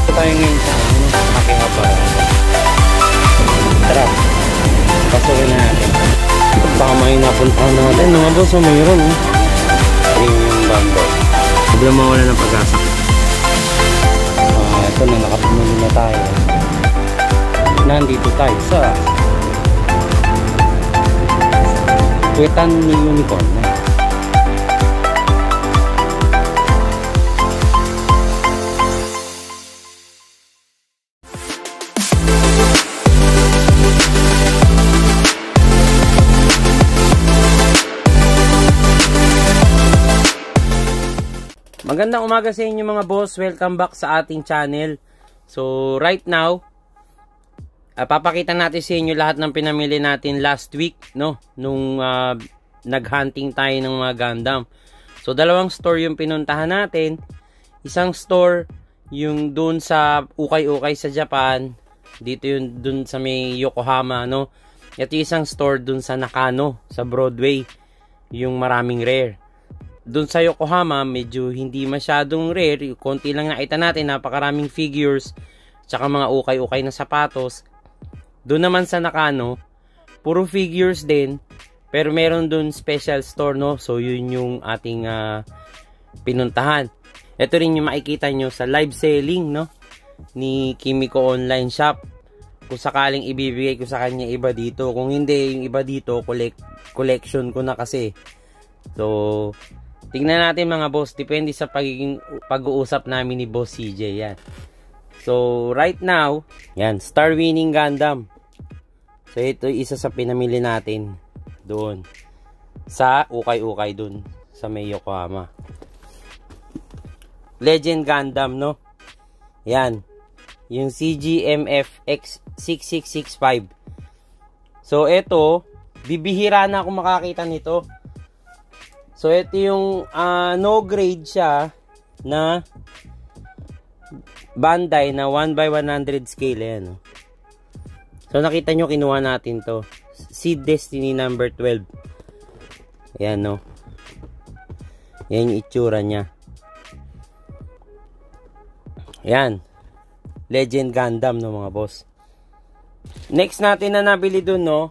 Dito tayo ngayon sa Akihabara. Tara, pasukin na natin. Baka may napuntahan natin mga boss. So mayroon premium Bandai. Huwag lang mawala ng pag-asa. Ito na, nakapumuli na tayo. Nandito tayo sa Kwetan ni Unicorn. Magandang umaga sa inyo mga boss. Welcome back sa ating channel. So right now, papakita natin sa inyo lahat ng pinamili natin last week, no? Nung naghunting tayo ng mga Gundam. So dalawang store yung pinuntahan natin. Isang store yung dun sa ukay-ukay sa Japan. Dito yung dun sa may Yokohama, no? Ito yung isang store dun sa Nakano, sa Broadway. Yung maraming rare. Doon sa Yokohama, medyo hindi masyadong rare. Konti lang nakita natin, napakaraming figures, tsaka mga ukay-ukay na sapatos. Doon naman sa Nakano, puro figures din, pero meron doon special store, no? So, yun yung ating pinuntahan. Ito rin yung makikita nyo sa live selling, no? Ni Kimiko online shop. Kung sakaling ibibigay ko sa kanya iba dito. Kung hindi, yung iba dito, collection ko na kasi. So, tingnan natin mga boss, depende sa pag-uusap namin ni Boss CJ yan. So right now, yan, Star Winning Gundam. So ito isa sa pinamili natin doon sa ukay-ukay doon sa may Yokohama. Legend Gundam, no? Yan. Yung CGMF X6665. So ito, bibihira na ako makakita nito. So, ito yung no grade siya na Bandai na 1/100 scale. Ayan, no? So, nakita nyo, kinuha natin to. Seed Destiny number 12. Ayan, no? Ayan yung itsura niya. Ayan. Legend Gundam, no, mga boss. Next natin na nabili dun, no?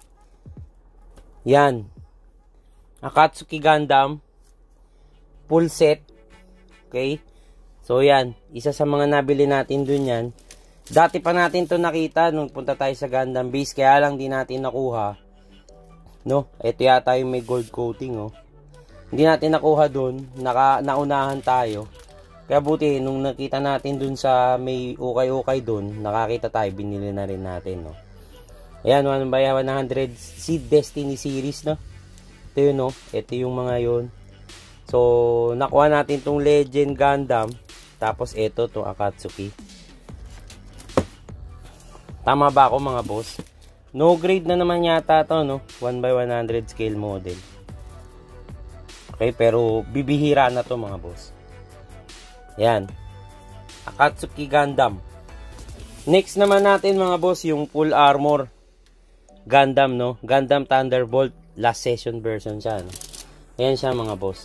Yan. Akatsuki Gundam full set. Okay? So yan, isa sa mga nabili natin dun yan. Dati pa natin to nakita nung punta tayo sa Gundam base, kaya lang di natin nakuha. No? Ito yata yung may gold coating, oh. Hindi natin nakuha dun, naunahan tayo. Kaya buti nung nakita natin dun sa may ukay-ukay dun, nakakita tayo, binili na rin natin, no. Ayan, 1/100 Seed Destiny series, no. Ito yun, no? Ito yung mga yun. So, nakuha natin tong Legend Gundam. Tapos, ito, tong Akatsuki. Tama ba ako, mga boss? No grade na naman yata to, no? 1/100 scale model. Okay, pero bibihira na to, mga boss. Yan. Akatsuki Gundam. Next naman natin, mga boss, yung full armor Gundam, no? Gundam Thunderbolt. Last session version siya, no? Ayan siya, mga boss.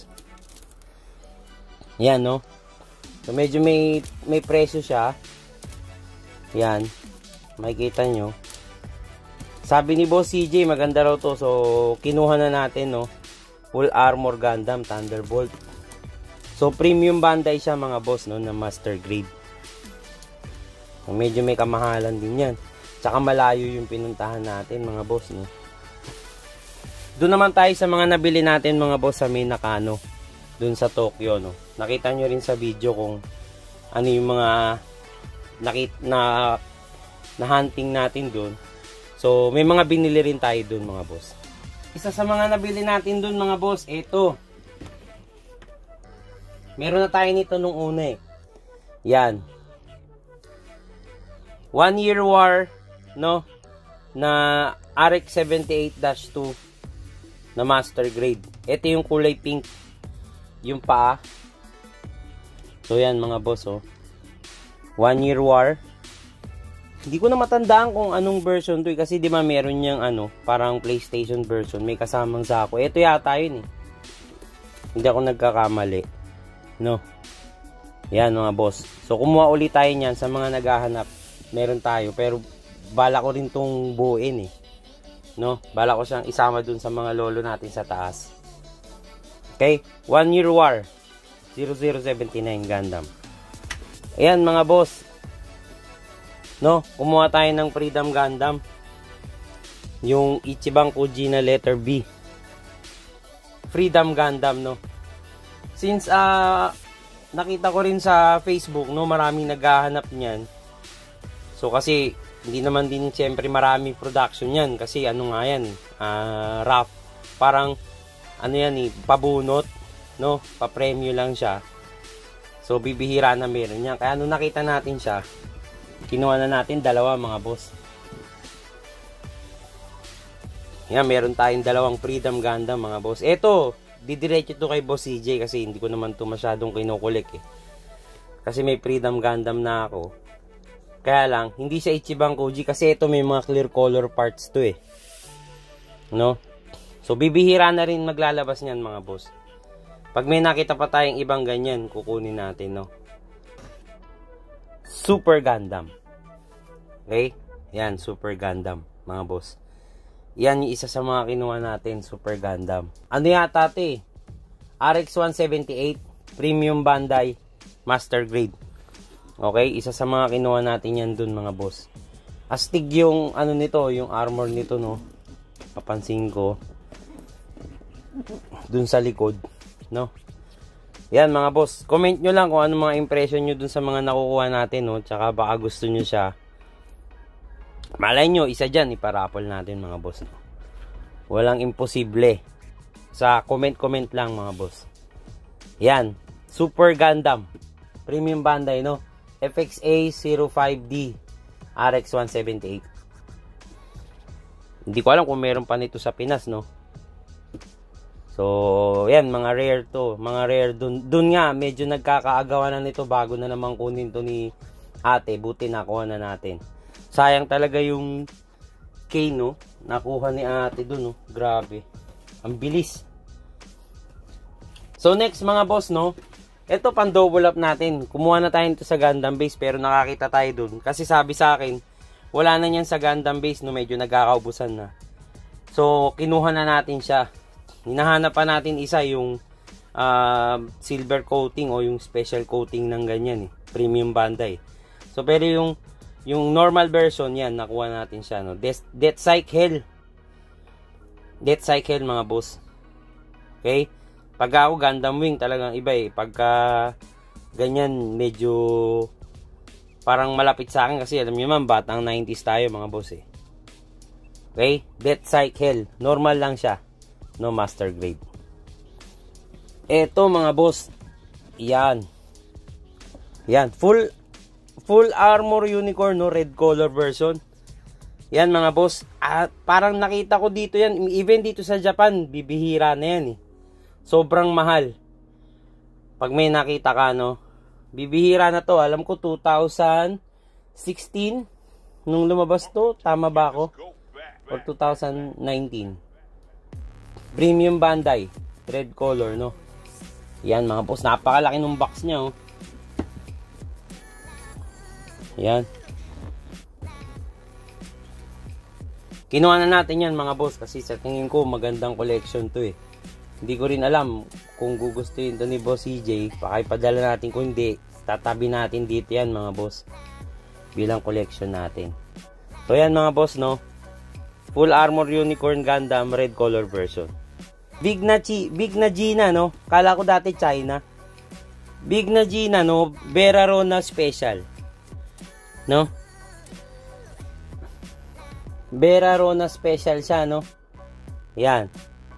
Yan, no? So, medyo may presyo siya. Yan. Makikita nyo. Sabi ni Boss CJ, maganda raw to. So, kinuha na natin, no? Full Armor Gundam Thunderbolt. So, premium Bandai siya, mga boss, no? Na master grade. So, medyo may kamahalan din yan. Tsaka malayo yung pinuntahan natin, mga boss, no? Doon naman tayo sa mga nabili natin, mga boss, sa may Nakano. Doon sa Tokyo, no. Nakita nyo rin sa video kung ano yung mga na hunting natin doon. So, may mga binili rin tayo doon, mga boss. Isa sa mga nabili natin doon, mga boss, ito. Meron na tayo nito nung una, eh. Yan. 1 Year War, no, na RX 78-2 na master grade. Ito yung kulay pink, yung paa. So yan, mga boss, oh. 1 Year War. Hindi ko na matandaan kung anong version to, kasi di ba meron niyang ano, parang PlayStation version, may kasamang sako. Ito yata yun, eh. Hindi ako nagkakamali, no. Yan mga boss. So kumuha ulit tayo niyan sa mga naghahanap. Meron tayo pero bala ko rin tong buuin eh. No? Bala ko siyang isama dun sa mga lolo natin sa taas. Okay? 1 Year War 0079 Gundam. Ayan mga boss. No? Kumuha tayo ng Freedom Gundam. Yung Ichiban Kuji na letter B. Freedom Gundam, no? Since nakita ko rin sa Facebook, no, maraming naghahanap niyan. So kasi hindi naman din siyempre marami production yan kasi ano nga yan, rough. Parang ano yan eh, pabunot, no? Pa-premyo lang siya. So bibihira na meron yan. Kaya nung nakita natin siya, kinuha na natin dalawa mga boss. Yan, meron tayong dalawang Freedom Gundam mga boss. Ito, didiretso to kay Boss CJ kasi hindi ko naman to masyadong kinukulik eh. Kasi may Freedom Gundam na ako. Kaya lang, hindi siya Ichiban Kuji kasi ito may mga clear color parts to eh. No? So, bibihira na rin maglalabas niyan mga boss. Pag may nakita pa tayong ibang ganyan, kukunin natin, no? Super Gundam. Okay? Yan, Super Gundam mga boss. Yan yung isa sa mga kinuha natin, Super Gundam. Ano yata ito eh? RX-178, Premium Bandai, Master Grade. Okay, isa sa mga kinuha natin yan dun mga boss. Astig yung ano nito, yung armor nito no. Papansin ko. Dun sa likod, no. Yan mga boss, comment nyo lang kung ano mga impression nyo dun sa mga nakukuha natin no. Tsaka baka gusto nyo siya. Malay nyo, isa dyan, iparapol natin mga boss. No? Walang imposible. Sa comment lang mga boss. Yan, Super Gundam. Premium Bandai, no? FXA 05D RX-178. Hindi ko alam kung meron pa nito sa Pinas, no? So, yan, mga rare to. Mga rare dun nga, medyo nagkakaagawan na nito bago na naman kunin to ni ate. Buti nakuha na natin. Sayang talaga yung K, no? Nakuha ni ate dun, no? Grabe. Ang bilis. So, next mga boss, no? Ito, pang double up natin. Kumuha na tayo nito sa Gundam base, pero nakakita tayo dun. Kasi sabi sa akin, wala na yan sa Gundam base, no? Medyo nagkakaubusan na. So, kinuha na natin siya. Hinahanap pa natin isa, yung silver coating o yung special coating ng ganyan, eh. Premium Bandai. So, pero yung normal version, yan, nakuha natin siya, no? Death Cycle. Death Cycle, mga boss. Okay? Pag ako, Gundam Wing, talagang iba eh. Pagka ganyan, medyo parang malapit sa akin kasi alam niyo man, batang 90s tayo, mga boss eh. Okay? Death Cycle. Normal lang siya. No Master Grade. Eto, mga boss. Yan. Yan. Full armor unicorn, no, red color version. Yan mga boss. At parang nakita ko dito yan, even dito sa Japan, bibihira na yan eh. Sobrang mahal. Pag may nakita ka, no, bibihira na to. Alam ko 2016 nung lumabas to, tama ba ako? Or 2019. Premium Bandai, red color, no. Yan mga boss, napakalaki ng box niya, oh. Yan. Kinuha na natin yan mga boss kasi sa tingin ko magandang collection to eh. Hindi ko rin alam kung gugustuhin to ni Boss CJ. Pakipadala natin, kung hindi, tatabi natin dito yan mga boss. Bilang collection natin. So yan mga boss, no. Full armor unicorn Gundam red color version. Big na Gina, no. Kala ko dati China. Big na Gina, no. Berarona special. No? Berarona special siya, no? Yan.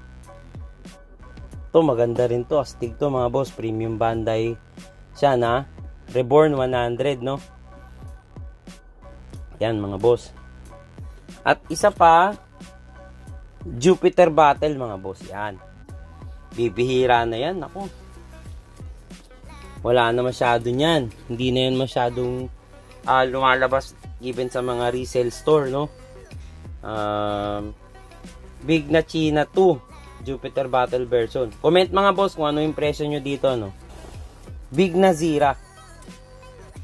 To maganda rin to. Astig to mga boss. Premium Bandai siya na. Reborn 100, no? Yan mga boss. At isa pa, Jupiter Battle mga boss. Yan. Bibihira na yan. Ako. Wala na masyado yan. Hindi na yan masyadong lumalabas even sa mga resale store, no? Big na China 2 Jupiter Battle version. Comment mga boss kung ano impression nyo dito, no? Big na Zira.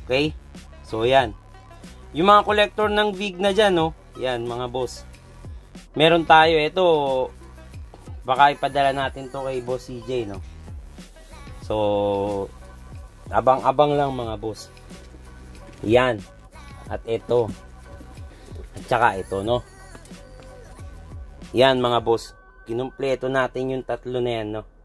Okay? So, yan. Yung mga collector ng VIG na dyan, no? Yan, mga boss. Meron tayo, ito, baka ipadala natin to kay Boss CJ, no? So, abang-abang lang, mga boss. Yan. At ito. At saka ito, no? Yan, mga boss. Kinumpleto natin yung tatlo na yan, no?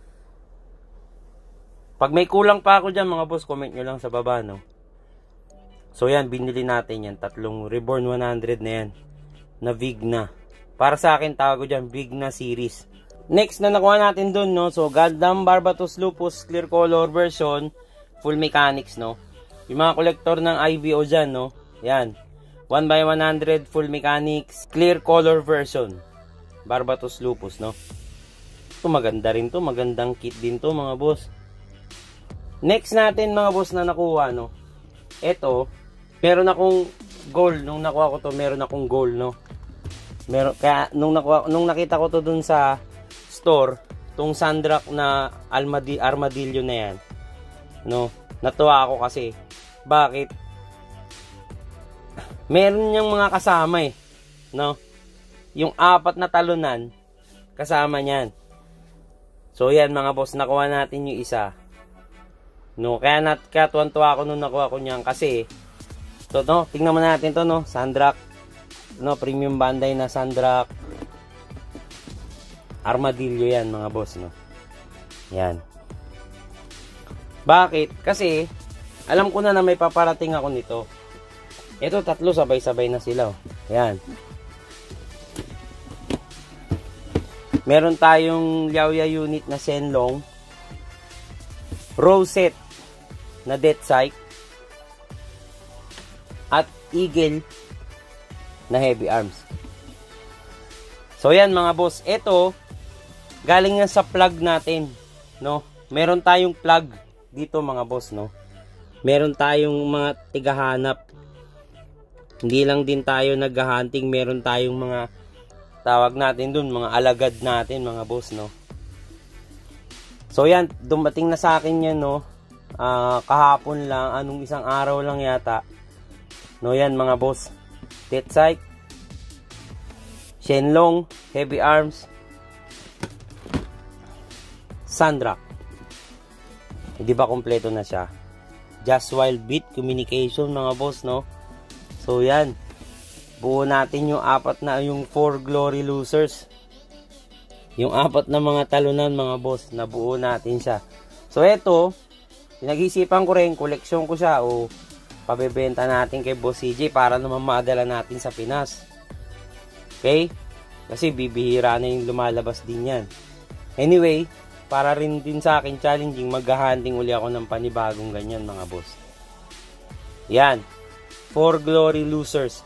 Pag may kulang pa ako dyan, mga boss, comment nyo lang sa baba, no? So, yan, binili natin yan. Tatlong Reborn 100 na yan. Na VIG na. Para sa akin, tawag ko dyan, VIG na series. Next na nakuha natin dun, no? So, Gundam Barbatos Lupus Clear Color version. Full mechanics, no? Yung mga kolektor ng IBO dyan, no? Yan. 1x100 full mechanics. Clear color version. Barbatos Lupus, no? Ito, maganda rin to. Magandang kit din to, mga boss. Next natin, mga boss, na nakuha, no? Ito, meron akong goal. Nung nakuha ko to, meron akong goal, no? Kaya, nung nakita ko to dun sa store, tong Sandrak na armadillo na yan, no? Natuwa ako kasi, bakit? Meron niyang mga kasama, no? Yung 4 na talunan, kasama niyan. So, yan, mga boss, nakuha natin yung isa. No, kaya tuwan-tuwa ako nung nakuha ko niyan kasi to, no, tingnan mo natin to, no, Sandrak, no, premium Bandai na Sandrak armadillo yan, mga boss, no. Yan. Bakit? Kasi alam ko na may paparating ako nito. Ito, tatlo sabay-sabay na sila, oh. Yan. Meron tayong Liaoya unit na Shenlong, Rosette na Death Sight, at Eagle na Heavy Arms. So, yan, mga boss. Ito, galing yan sa plug natin, no? Meron tayong plug dito, mga boss, no? Meron tayong mga tigahanap. Hindi lang din tayo naghahunting, meron tayong mga tawag natin dun, mga alagad natin, mga boss, no? So, yan, dumating na sa akin yan, no? Kahapon lang, anong isang araw lang yata. No, yan, mga boss. Death Sight, Shenlong, Heavy Arms, Sandrak. Hindi ba kompleto na siya? Just Wild Beat Communication, mga boss, no? So, yan. Buo natin yung 4 Glory Losers. Yung 4 na mga talunan, mga boss, nabuo natin siya. So, eto, pinag-isipan ko rin, koleksyon ko siya o pabebenta natin kay Boss CJ para naman maadala natin sa Pinas. Okay? Kasi bibihira na yung lumalabas din yan. Anyway, para rin din sa akin challenging, maghahunting uli ako ng panibagong ganyan, mga boss. Yan. 4 Glory Losers.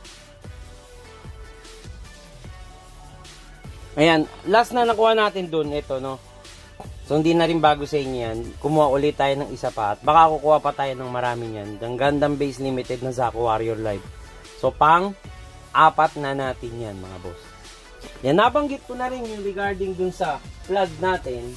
Ayan, last na nakuha natin dun, ito, no. So, hindi na rin bago sa inyo yan. Kumuha ulit tayo ng isa pa. At baka kukuha pa tayo ng marami yan. Ng Gundam Base Limited na Zaku Warrior Live. So, pang-4 na natin yan, mga boss. Yan, nabanggit ko na rin yung regarding dun sa plug natin.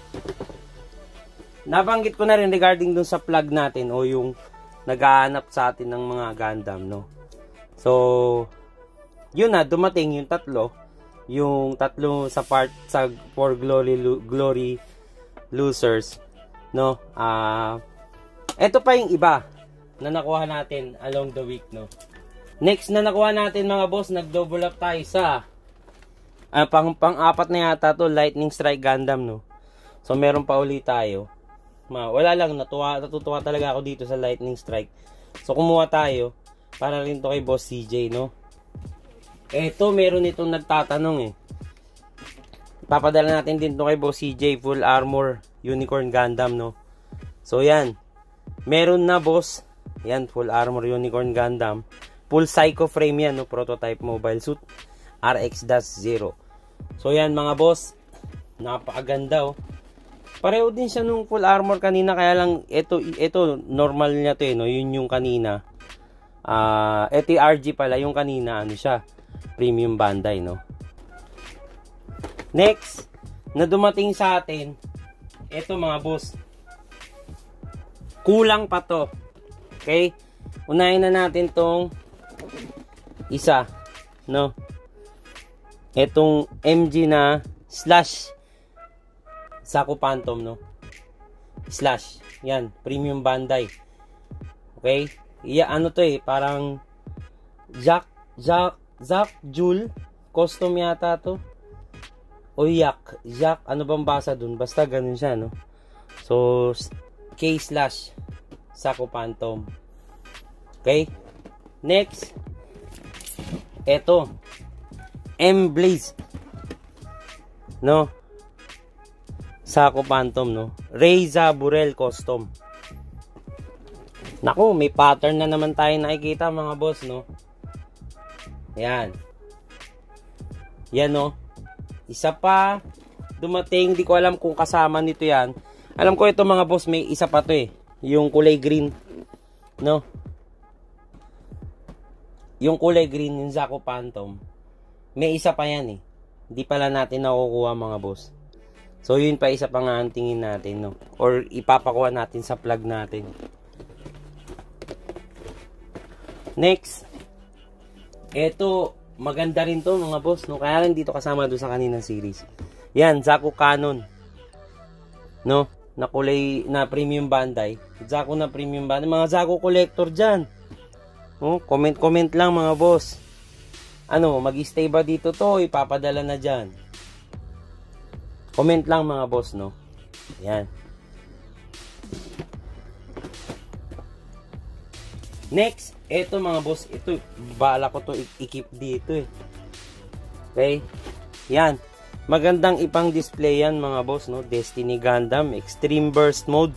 Nabanggit ko na rin regarding dun sa plug natin o yung naghahanap sa atin ng mga Gundam, no. So, yun na, dumating yung tatlo. Yung tatlo sa part sa 4 Glory Losers, no. Ito pa yung iba na nakuha natin along the week, no. Next na nakuha natin, mga boss, nag-double up tayo sa pang-4 na yata to, Lightning Strike Gundam, no. So meron pa ulit tayo. Wala lang, natutuwa talaga ako dito sa Lightning Strike. So kumuha tayo para rin to kay Boss CJ, no. Eto, meron itong nagtatanong, papadala natin din to kay Boss CJ, full armor Unicorn Gundam, no. So yan, meron na, boss. Yan, full armor Unicorn Gundam, full psycho frame yan, no, prototype mobile suit RX-0. So yan, mga boss, napakaganda, oh. Pareho din siya nung full armor kanina, kaya lang ito normal niya to, no. Yun yung kanina. Ito RG pala, yung kanina ano siya, premium Bandai, no. Next na dumating sa atin, ito, mga boss, kulang pa to. Okay? Unahin na natin tong isa, no? Etong MG na slash Sako Phantom, no? Slash. Yan, premium Bandai. Okay? Ano to eh, parang Jack Jewel custom yata to. O Jack, ano bang basa dun? Basta ganun siya, no? So, K slash Sako Phantom. Okay? Next, eto, M Blaze, no? Sako Phantom, no? Reza Burel custom. Naku, may pattern na naman tayo nakikita, mga boss, no? Yan. Yan, no? Isa pa dumating, di ko alam kung kasama nito yan. Alam ko ito, mga boss, may isa pa to eh. Yung kulay green, no? Yung kulay green, yung Sako Phantom. May isa pa yan eh. Hindi pala natin nakukuha, mga boss. So, yun pa isa pa nga ang tingin natin, no? Or ipapakuha natin sa plug natin. Next. Eto, maganda rin to, mga boss, no? Kaya lang dito kasama doon sa kaninang series. Yan, Sako Canon. No? Na kulay, na premium Bandai. Sako na premium Bandai. Mga Sako collector dyan. No? Comment lang, mga boss. Ano, mag-stay ba dito to? Ipapadala na dyan. Comment lang, mga boss, no? Yan. Next, eto, mga boss, ito, bala ko to i-keep dito eh. Okay? Yan. Magandang ipang display yan, mga boss, no? Destiny Gundam, Extreme Burst Mode.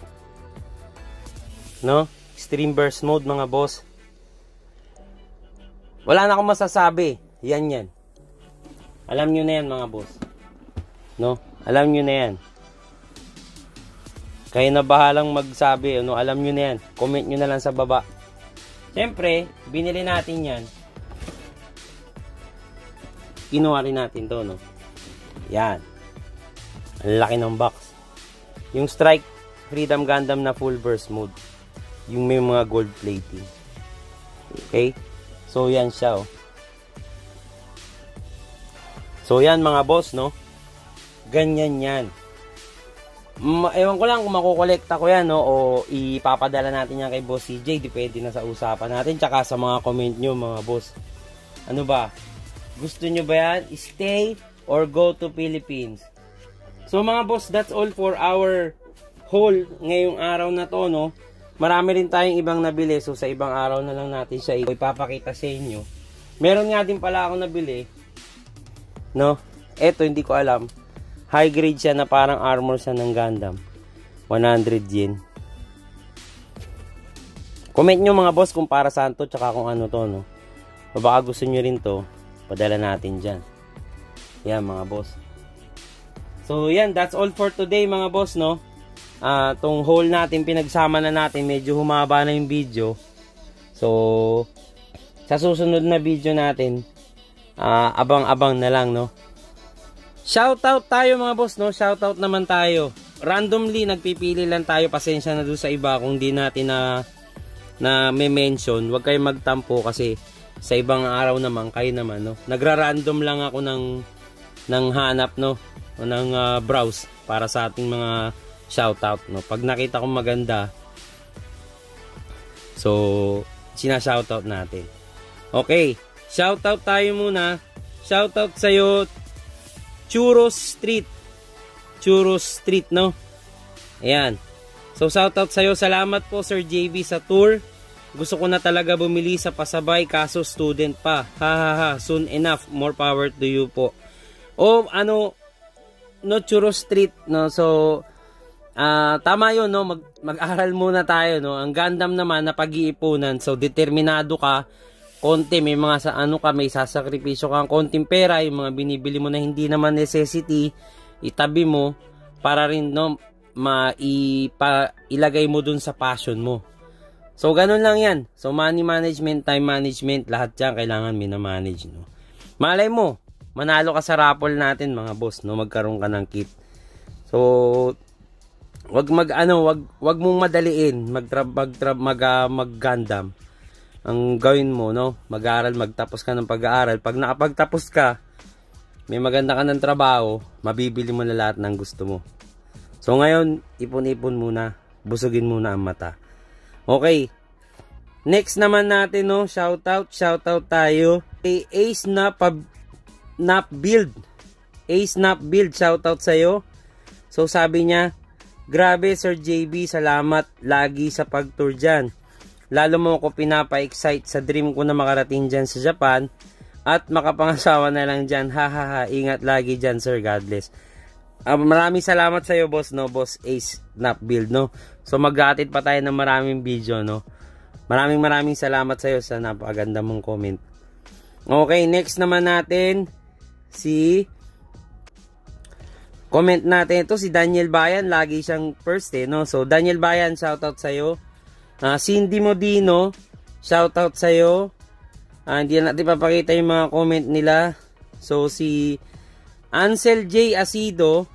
No? Extreme Burst Mode, mga boss. Wala na akong masasabi. Yan. Alam nyo na yan, mga boss. No? Alam nyo na yan. Kayo na bahalang magsabi, ano? Alam nyo na yan. Comment nyo na lang sa baba. Siyempre, binili natin yan. Kinuha rin natin to, no? Yan. Ang laki ng box. Yung Strike Freedom Gundam na full burst mode. Yung may mga gold plating. Okay? So, yan siya, oh. So, yan, mga boss, no? Ganyan yan. Ewan ko lang kung makukolekta ko yan, no? O ipapadala natin yan kay Boss CJ. Depende na sa usapan natin. Tsaka sa mga comment nyo, mga boss. Ano ba? Gusto nyo ba yan? Stay or go to Philippines? So, mga boss, that's all for our haul ngayong araw na to, no? Marami rin tayong ibang nabili. So, sa ibang araw na lang natin siya ipapakita sa inyo. Meron nga din pala ako nabili. No? Eto, hindi ko alam. High grade siya na parang armor siya ng Gundam. 100 yen. Comment nyo, mga boss, kung para saan to, tsaka kung ano to, no? O baka gusto nyo rin to, padala natin dyan. Yan, mga boss. So, yan, that's all for today, mga boss, no? Tong haul natin, pinagsama na natin, medyo humaba na yung video. So, sa susunod na video natin, abang-abang na lang, no? Shoutout tayo, mga boss, no? Shoutout naman tayo. Randomly, nagpipili lang tayo. Pasensya na doon sa iba kung di natin na may mention. Huwag kayong magtampo kasi sa ibang araw naman, kayo naman, no? Nagra-random lang ako ng hanap, no? O ng browse para sa ating mga shoutout, no? Pag nakita ko maganda, so, sinashoutout natin. Okay. Shoutout tayo muna. Shoutout sa'yo, Churros Street, no? Ayan. So, shoutout sa'yo. Salamat po, Sir JB, sa tour. Gusto ko na talaga bumili sa pasabay, kaso student pa. Ha. Soon enough. More power to you po. O, no, Churros Street, no? So, tama yun, no? Mag-aral muna tayo, no? Ang Gundam naman na pag-iipunan. So, determinado ka. Konti, may mga may sasakripisyo kang konting pera, yung mga binibili mo na hindi naman necessity, itabi mo para rin, no, ilagay mo dun sa passion mo. So, ganun lang yan. So, money management, time management, lahat yan kailangan minamanage, no? Malay mo, manalo ka sa raffle natin, mga boss, no? Magkaroon ka ng kit. So, wag mong madaliin mag Gundam. Ang gawin mo, no, mag-aaral, magtapos ka ng pag-aaral. Pag nakapagtapos ka, may maganda ka ng trabaho, mabibili mo na lahat ng gusto mo. So ngayon, ipon-ipon muna, busugin muna ang mata. Okay. Next naman natin, no, shoutout tayo. Ace Nap Build. Ace Nap Build, shoutout sa'yo. So sabi niya, grabe Sir JB, salamat lagi sa pag-tour dyan. Lalo mo ako pinapa-excite sa dream ko na makarating dyan sa Japan. At makapangasawa na lang dyan. Ha. Ingat lagi dyan, sir. God bless. Maraming salamat sa iyo, boss, no? Boss Ace Nap Build, no? So mag-aatid pa tayo ng maraming video, no? Maraming salamat sa iyo sa napakaganda mong comment. Okay, next naman natin comment natin ito si Daniel Bayan, lagi siyang first no. So Daniel Bayan, shoutout sa iyo. Cindy Modino, shoutout sa iyo. Hindi natin papakita yung mga comment nila. So si Ansel J Asido.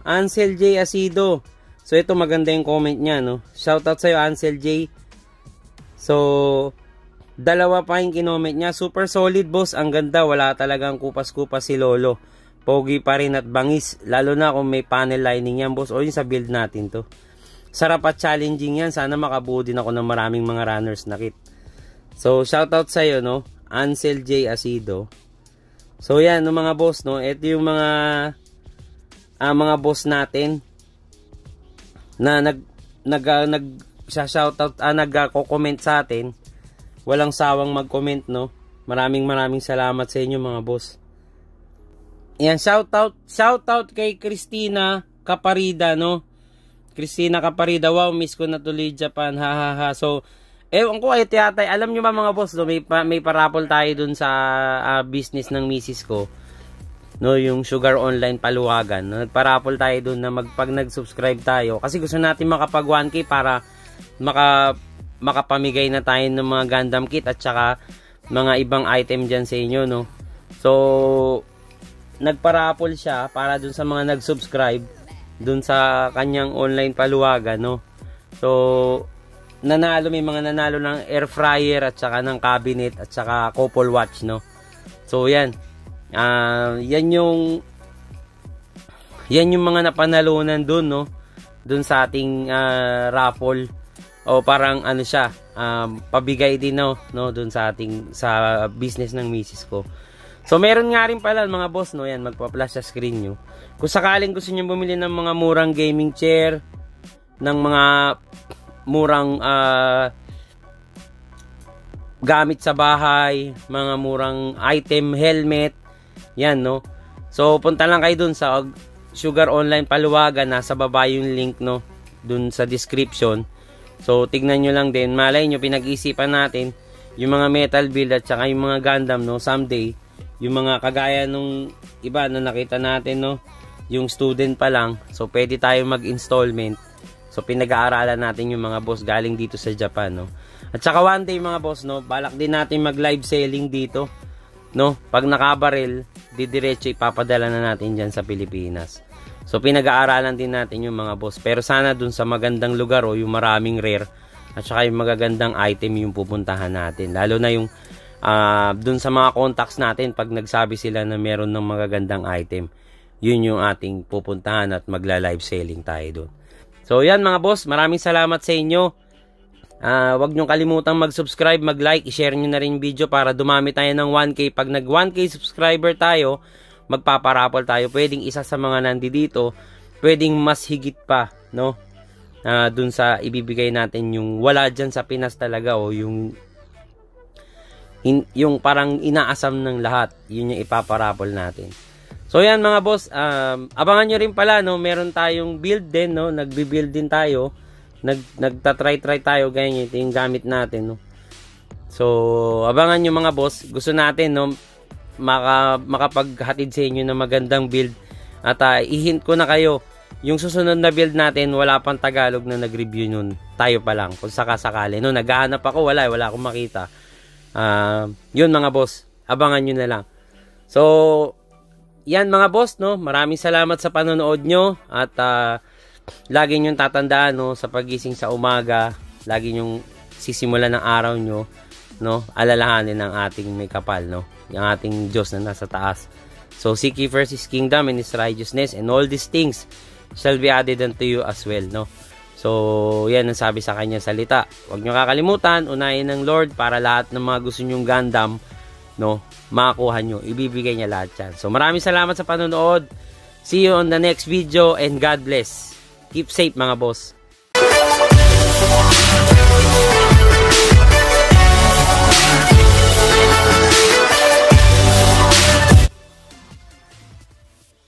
So ito maganda yung comment niya, no. Shoutout sa iyo, Ansel J. So dalawa pa yung kinoment niya. Super solid, boss. Ang ganda. Wala talagang kupas-kupas si Lolo. Pogi pa rin at bangis. Lalo na kung may panel lining yan, boss. O yung sa build natin to. Sarap at challenging yan. Sana makabuo din ako ng maraming mga runners na kit. So shoutout sa iyo, no. Ansel J Asido. So yan, no, mga boss, no. Ito yung mga boss natin na nag-shoutout, nagko-comment sa atin. Walang sawang mag-comment, no. Maraming salamat sa inyo, mga boss. Yan, shoutout kay Christina Caparida, no. Christina Caparida, wow, miss ko na tuloy Japan, ha. So ewan ko ay tiyatay, alam nyo ba mga boss, no, may parapol tayo dun sa business ng misis ko, no, yung Sugar Online Paluwagan, no? Nagparapol tayo dun na pag nag-subscribe tayo, kasi gusto natin makapag 1K para makapamigay na tayo ng mga Gundam kit at saka mga ibang item dyan sa inyo, no. So nagparapol siya para dun sa mga nag-subscribe dun sa kanyang online paluwagan, no. So may mga nanalo ng air fryer at saka ng cabinet at saka couple watch, no. So yan. Yan yung mga napanalunan dun, no. Dun sa ating raffle. O parang ano siya, pabigay din, no, dun sa business ng misis ko. So meron nga rin pala mga boss, no, yan, magpa-flash sa screen nyo. Kung sakaling gusto nyo bumili ng mga murang gaming chair, ng mga murang gamit sa bahay, mga murang item, helmet, yan, no. So punta lang kayo dun sa Sugar Online Paluwagan, nasa baba yung link, no, dun sa description. So tignan nyo lang din, malay nyo pinag-isipan natin yung mga metal build at saka yung mga Gundam, no, someday yung mga kagaya nung iba na nakita natin, no, yung student pa lang, so pwede tayo mag-installment. So pinag-aaralan natin yung mga boss galing dito sa Japan, no. At saka one day mga boss, no, balak din natin mag-live selling dito, no. Pag nakabaril, didiretso ipapadala na natin dyan sa Pilipinas. So pinag-aaralan din natin yung mga boss. Pero sana dun sa magandang lugar, o yung maraming rare at saka yung magagandang item yung pupuntahan natin. Lalo na yung dun sa mga contacts natin, pag nagsabi sila na meron ng magagandang item, yun yung ating pupuntahan at magla-live selling tayo dun. So yan mga boss, maraming salamat sa inyo. Huwag nyo kalimutang mag-subscribe, mag-like, i-share nyo na rin video para dumami tayo ng 1K. Pag nag 1K subscriber tayo, magpaparapol tayo. Pwedeng isa sa mga nandito, pwedeng mas higit pa, no? Dun sa ibibigay natin yung wala dyan sa Pinas talaga, o yung parang inaasam ng lahat, yun yung ipaparapol natin. So yan mga boss, abangan nyo rin pala, no, meron tayong build din, no, nagbi-build din tayo, nagtatry tayo, ganyan, ito yung gamit natin, no. So abangan nyo mga boss, gusto natin, no, makapaghatid sa inyo ng magandang build. At i-hint ko na kayo, yung susunod na build natin, wala pang Tagalog na nag-review nun, tayo pa lang, kung sakasakali, no, naghahanap ako, wala akong makita. Yun mga boss, abangan nyo na lang. So yan mga boss, no, maraming salamat sa panonood nyo. At lagi nyong tatandaan, no, sa pagising sa umaga, lagi nyong sisimulan ng araw nyo, no, alalahanin ng ating may kapal, no, yung ating Diyos na nasa taas. So, seek ye first His kingdom and His righteousness, and all these things shall be added unto you as well, no. So, yan ang sabi sa kanya salita. Huwag nyo kakalimutan, unahin ng Lord para lahat ng mga gusto nyong Gundam, no, makakuha nyo. Ibibigay niya lahat yan. So, maraming salamat sa panonood. See you on the next video and God bless. Keep safe mga boss.